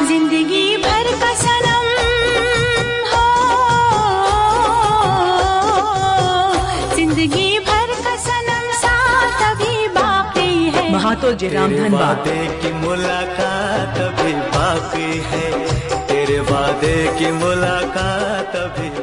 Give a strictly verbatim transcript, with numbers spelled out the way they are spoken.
जिंदगी भर का सनम हो, जिंदगी भर का सनम साथ अभी बाकी है। महातो जयराम धनबाद। वादे की मुलाकात अभी बाकी है, तेरे वादे की मुलाकात अभी